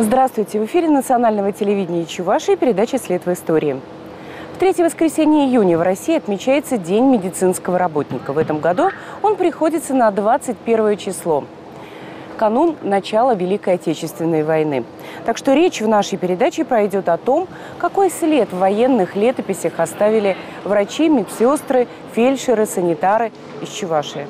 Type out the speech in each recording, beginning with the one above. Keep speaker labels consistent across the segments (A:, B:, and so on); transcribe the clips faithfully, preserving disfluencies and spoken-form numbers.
A: Здравствуйте! В эфире национального телевидения Чувашии передача «След в истории». В третье воскресенье июня в России отмечается День медицинского работника. В этом году он приходится на двадцать первое число. Канун начала Великой Отечественной войны. Так что речь в нашей передаче пройдет о том, какой след в военных летописях оставили врачи, медсестры, фельдшеры, санитары из Чувашии.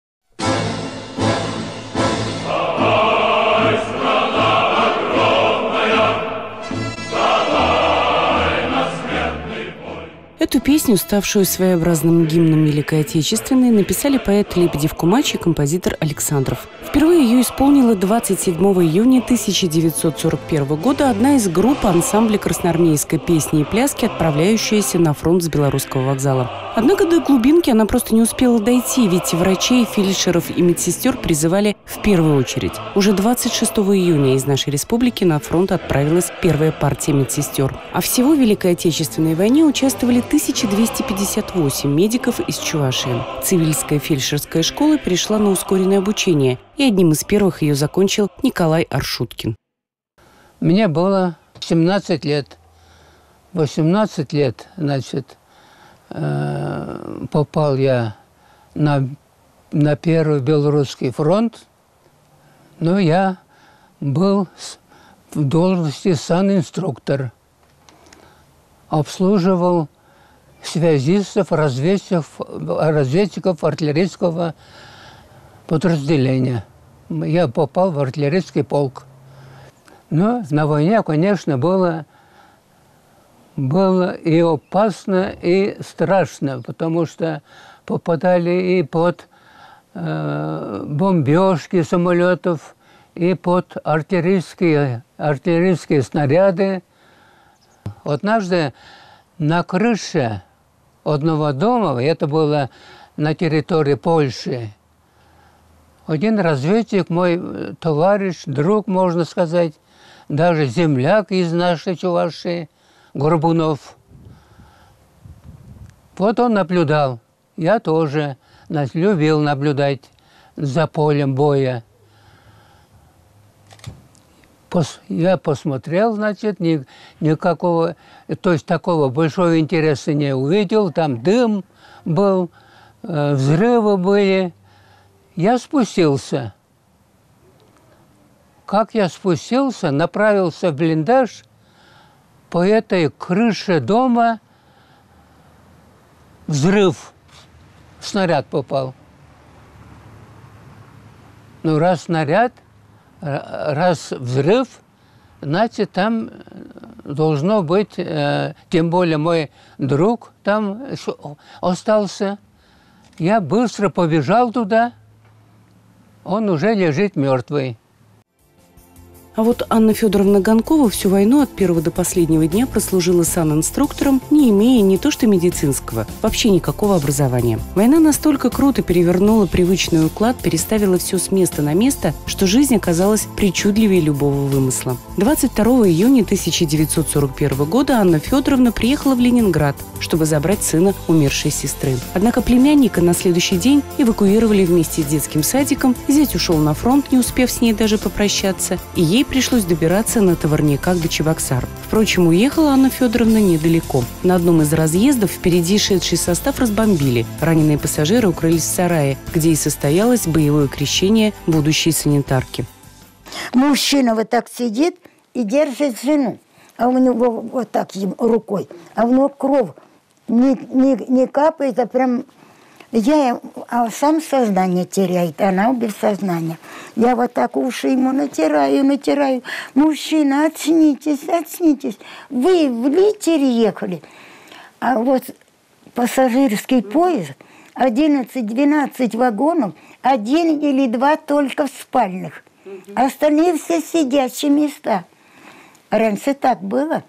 A: Эту песню, ставшую своеобразным гимном Великой Отечественной, написали поэт Лебедев Кумач и композитор Александров. Впервые ее исполнила двадцать седьмого июня тысяча девятьсот сорок первого года одна из групп ансамбля красноармейской песни и пляски, отправляющаяся на фронт с Белорусского вокзала. Однако до глубинки она просто не успела дойти, ведь врачей, фельдшеров и медсестер призывали в первую очередь. Уже двадцать шестого июня из нашей республики на фронт отправилась первая партия медсестер. А всего в Великой Отечественной войне участвовали тысяча двести пятьдесят восемь медиков из Чувашии. Цивильская фельдшерская школа перешла на ускоренное обучение, и одним из первых ее закончил Николай Аршуткин.
B: Мне было семнадцать лет. восемнадцать лет, значит, попал я на, на первый Белорусский фронт, но я был в должности санинструктор. Обслуживал связистов, разведчиков, разведчиков артиллерийского подразделения. Я попал в артиллерийский полк. Но на войне, конечно, было, было и опасно, и страшно, потому что попадали и под э, бомбежки самолетов, и под артиллерийские, артиллерийские снаряды. Однажды на крыше одного дома, это было на территории Польши, один разведчик, мой товарищ, друг, можно сказать, даже земляк из нашей Чувашии, Горбунов. Вот он наблюдал. Я тоже любил наблюдать за полем боя. Я посмотрел, значит, ни, никакого, то есть такого большого интереса не увидел. Там дым был, э, взрывы были. Я спустился. Как я спустился, направился в блиндаж, по этой крыше дома взрыв, снаряд попал. Ну, раз снаряд, раз взрыв, значит, там должно быть, э, тем более мой друг там остался. Я быстро побежал туда, он уже лежит мертвый.
A: А вот Анна Федоровна Гонкова всю войну от первого до последнего дня прослужила санинструктором, не имея не то что медицинского, вообще никакого образования. Война настолько круто перевернула привычный уклад, переставила все с места на место, что жизнь оказалась причудливее любого вымысла. двадцать второго июня тысяча девятьсот сорок первого года Анна Федоровна приехала в Ленинград, чтобы забрать сына умершей сестры. Однако племянника на следующий день эвакуировали вместе с детским садиком, зять ушел на фронт, не успев с ней даже попрощаться, и ей пришлось добираться на товарниках до Чебоксар. Впрочем, уехала Анна Федоровна недалеко. На одном из разъездов впереди шедший состав разбомбили. Раненые пассажиры укрылись в сарае, где и состоялось боевое крещение будущей санитарки.
C: Мужчина вот так сидит и держит жену, а у него вот так рукой, а у него кровь не, не, не капает, а прям... Я, а сам сознание теряет, она без сознания. Я вот так уши ему натираю, натираю. Мужчина, очнитесь, очнитесь. Вы в литере ехали. А вот пассажирский поезд, одиннадцать-двенадцать вагонов, один или два только в спальных. Остальные все сидящие места. Раньше так было.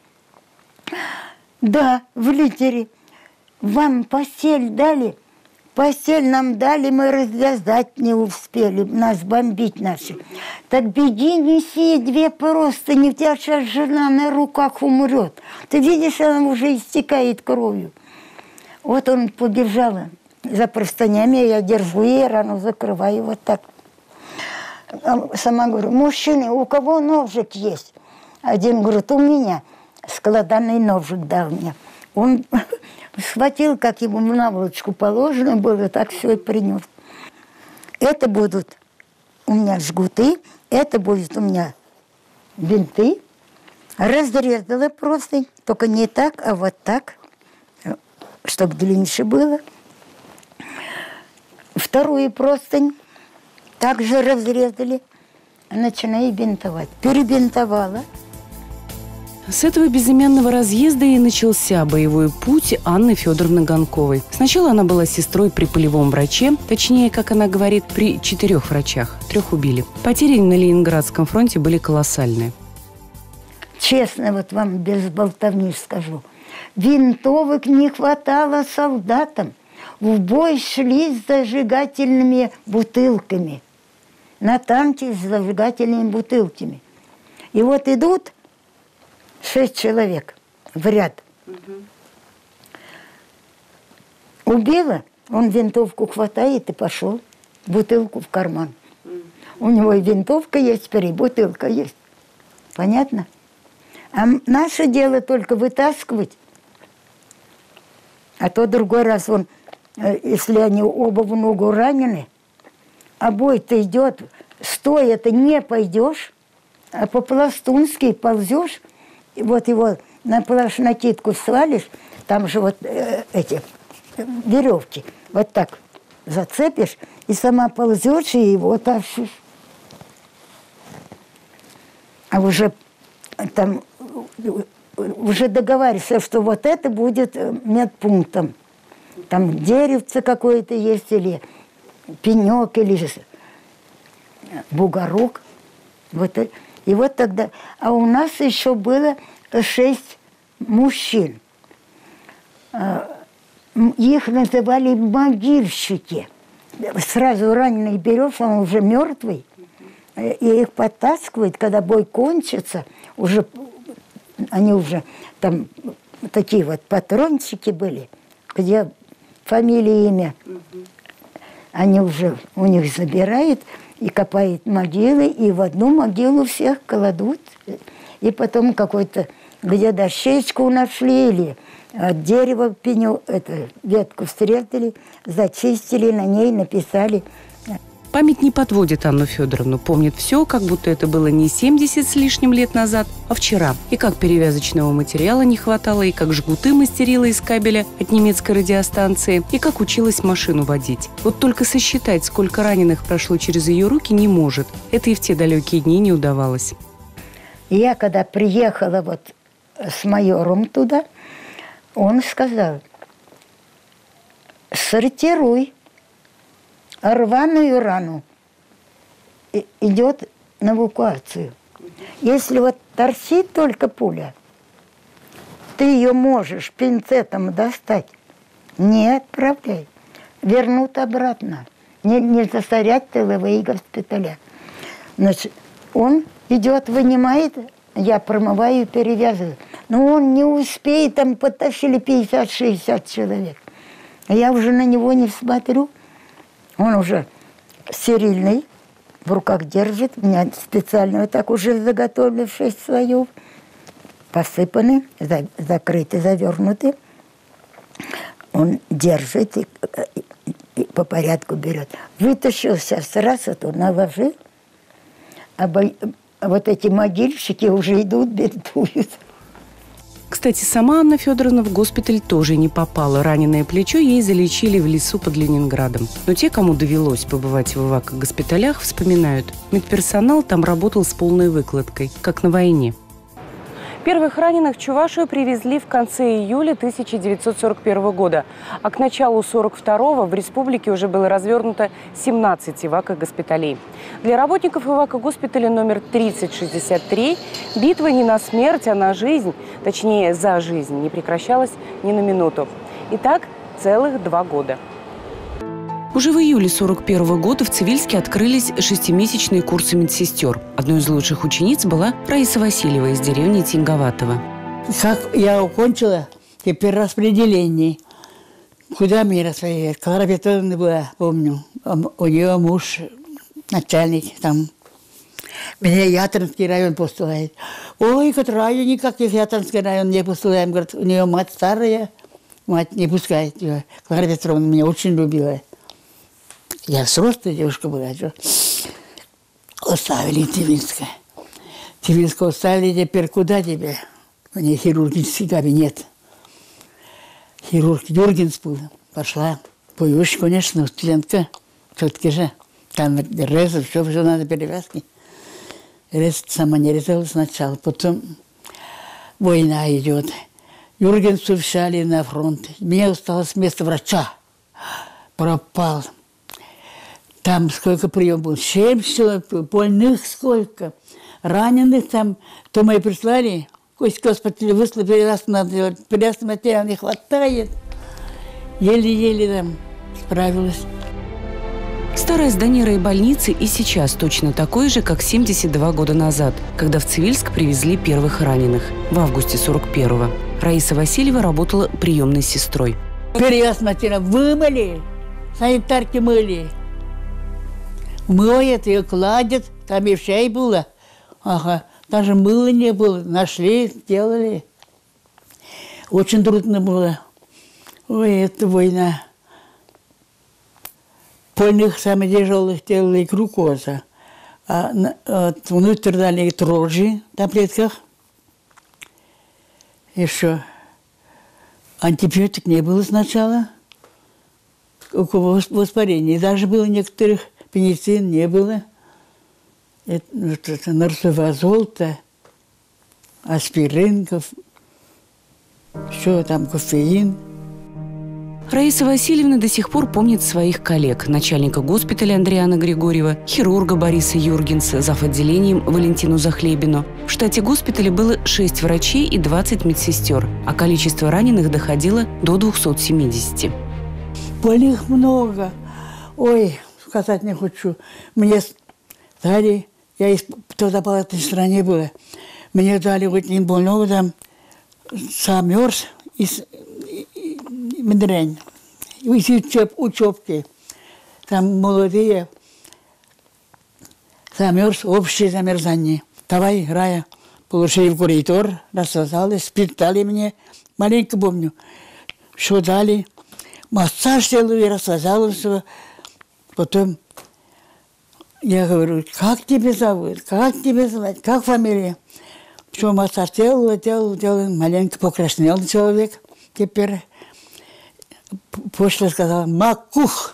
C: Да, в литере. Вам постель дали? Постель нам дали, мы развязать не успели, нас бомбить наши. Так беги, неси две простыни, у тебя сейчас жена на руках умрет. Ты видишь, она уже истекает кровью. Вот он побежал за простынями, я держу ей рану, закрываю вот так. Сама говорю, мужчины, у кого ножик есть? один говорит, у меня складанный ножик дал мне. Он схватил, как ему в наволочку положено было, так все и принес. Это будут у меня жгуты, это будет у меня бинты. Разрезала просто, только не так, а вот так, чтобы длиннее было. Вторую простынь также разрезали, начинаю бинтовать. Перебинтовала.
A: С этого безымянного разъезда и начался боевой путь Анны Федоровны Гонковой. Сначала она была сестрой при полевом враче, точнее, как она говорит, при четырех врачах. Трех убили. Потери на Ленинградском фронте были колоссальные.
C: Честно, вот вам без болтовни скажу. Винтовок не хватало солдатам. В бой шли с зажигательными бутылками. На танке с зажигательными бутылками. И вот идут шесть человек в ряд. Угу. Убила, он винтовку хватает и пошел. Бутылку в карман. Угу. У него и винтовка есть, теперь и бутылка есть. Понятно? А наше дело только вытаскивать. А то другой раз, он, если они оба в ногу ранены, а бой-то идет, стоя ты не пойдешь, а по-пластунски ползешь, и вот его на плащ накидку свалишь, там же вот э, эти веревки, вот так зацепишь, и сама ползешь, и его тащишь. А уже там уже договариваешься, что вот это будет медпунктом. Там деревце какое-то есть, или пенек, или бугорок. Вот. И вот тогда... А у нас еще было шесть мужчин. Их называли могильщики. Сразу раненый берешь, он уже мертвый, и их подтаскивают, когда бой кончится, уже... Они уже там такие вот патрончики были, где фамилия, имя. Угу. Они уже у них забирают и копают могилы, и в одну могилу всех кладут. И потом какой-то, где дощечку нашли, или от дерева пеню, это, ветку встретили, зачистили, на ней написали.
A: Память не подводит Анну Федоровну, помнит все, как будто это было не семьдесят с лишним лет назад, а вчера. И как перевязочного материала не хватало, и как жгуты мастерила из кабеля от немецкой радиостанции, и как училась машину водить. Вот только сосчитать, сколько раненых прошло через ее руки, не может. Это и в те далекие дни не удавалось.
C: Я когда приехала вот с майором туда, он сказал: сортируй. Рваную рану идет на эвакуацию. Если вот торчит только пуля, ты ее можешь пинцетом достать, не отправляй, вернут обратно. Не, не засорять тыловые госпиталя. Значит, он идет, вынимает, я промываю, перевязываю. Но он не успеет, там потащили пятьдесят-шестьдесят человек. Я уже на него не смотрю. Он уже стерильный, в руках держит. У меня специально вот так уже заготовили шесть слоев. Посыпаны, за, закрыты, завернуты. Он держит и, и, и по порядку берет. Вытащил сейчас раз, эту наложил. А, бо, а вот эти могильщики уже идут, бинтуют.
A: Кстати, сама Анна Федоровна в госпиталь тоже не попала. Раненое плечо ей залечили в лесу под Ленинградом. Но те, кому довелось побывать в эвакогоспиталях, вспоминают. Медперсонал там работал с полной выкладкой, как на войне. Первых раненых в Чувашию привезли в конце июля тысяча девятьсот сорок первого года. А к началу сорок второго в республике уже было развернуто семнадцать эвакогоспиталей. Для работников эвакогоспиталя номер тридцать шестьдесят три битва не на смерть, а на жизнь, точнее за жизнь, не прекращалась ни на минуту. И так целых два года. Уже в июле сорок первого года в Цивильске открылись шестимесячные курсы медсестер. Одной из лучших учениц была Раиса Васильева из деревни Тинговатова.
D: Как я окончила, теперь распределение. Куда мне распределять? Клара Петровна была, помню. У нее муж начальник там. Меня Ятринский район посылает. Ой, как район, никаких Ятринский район не посылаем. Говорит, у нее мать старая, мать не пускает ее. Клара Петровна меня очень любила. Я взрослая девушка была. Что? Оставили Цивильское. Цивильское оставили, теперь куда тебе? У нее хирургический кабинет. Хирург Юргенс был. Пошла. Боюсь, конечно, студентка. Все-таки же. Там резы, все, все надо перевязки. Рез сама не резала сначала. Потом война идет. Юргенсу взяли на фронт. Мне осталось место врача. Пропал. Там сколько прием был? Семь человек, больных сколько. Раненых там. То мы прислали. Кость госпиталь выслали, перевязку надо делать. Перевязки материала не хватает. Еле-еле там справилась.
A: Старое здание райбольницы и сейчас точно такое же, как семьдесят два года назад, когда в Цивильск привезли первых раненых в августе сорок первого. Раиса Васильева работала приемной сестрой.
D: Перевязку материала вымыли, санитарки мыли. Моет ее, кладет, там и чай было. Ага, даже мыла не было, нашли, сделали. Очень трудно было. Ой, это война. Больных самых тяжелых делали глюкоза. А вот, внутрь дали дрожжи в таблетках. Еще антибиотик не было сначала. У кого воспаление. Даже было некоторых пенициллин не было. Это, это нарсовазол-то, аспирин, все там, кофеин.
A: Раиса Васильевна до сих пор помнит своих коллег, начальника госпиталя Андриана Григорьева, хирурга Бориса Юргенса, зав. Отделением Валентину Захлебину. В штате госпиталя было шесть врачей и двадцать медсестер, а количество раненых доходило до двухсот семидесяти.
D: Больных много. Ой, сказать не хочу. Мне дали, я из тогда по этой стране была, мне дали один больного там, замерз из Медрень, из учеб, учебки. Там молодые, замерз, общее замерзание. Давай, Рая, положили в коридор, рассказали, спитали мне, маленько помню, что дали. Массаж делали, рассказала все. Потом я говорю, как тебя зовут, как тебя звать, как фамилия? Что массаж делала, делала, делала, маленько покраснел человек теперь. После сказала «Макух».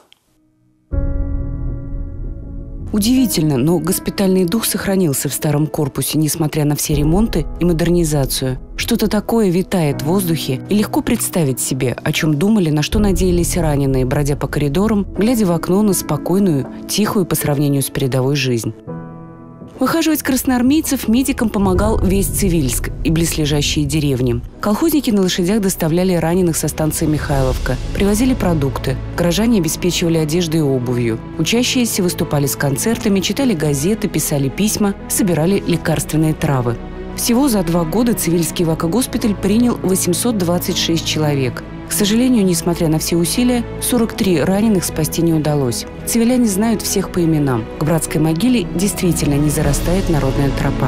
A: Удивительно, но госпитальный дух сохранился в старом корпусе, несмотря на все ремонты и модернизацию. Что-то такое витает в воздухе, и легко представить себе, о чем думали, на что надеялись раненые, бродя по коридорам, глядя в окно на спокойную, тихую по сравнению с передовой жизнь. Выхаживать красноармейцев медикам помогал весь Цивильск и близлежащие деревни. Колхозники на лошадях доставляли раненых со станции Михайловка, привозили продукты, горожане обеспечивали одеждой и обувью. Учащиеся выступали с концертами, читали газеты, писали письма, собирали лекарственные травы. Всего за два года Цивильский вакогоспиталь принял восемьсот двадцать шесть человек. К сожалению, несмотря на все усилия, сорок три раненых спасти не удалось. Цивиляне знают всех по именам. К братской могиле действительно не зарастает народная тропа.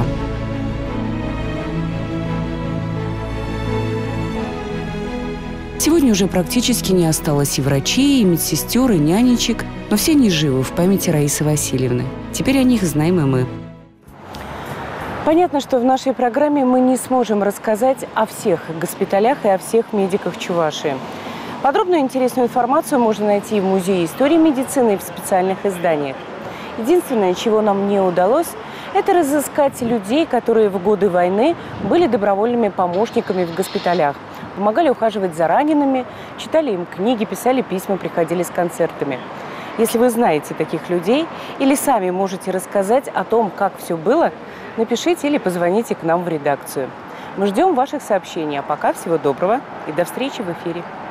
A: Сегодня уже практически не осталось и врачей, и медсестер, и нянечек, но все они живы в памяти Раисы Васильевны. Теперь о них знаем и мы. Понятно, что в нашей программе мы не сможем рассказать о всех госпиталях и о всех медиках Чувашии. Подробную интересную информацию можно найти в Музее истории медицины и в специальных изданиях. Единственное, чего нам не удалось, это разыскать людей, которые в годы войны были добровольными помощниками в госпиталях, помогали ухаживать за ранеными, читали им книги, писали письма, приходили с концертами. Если вы знаете таких людей или сами можете рассказать о том, как все было, напишите или позвоните к нам в редакцию. Мы ждем ваших сообщений. А пока всего доброго и до встречи в эфире.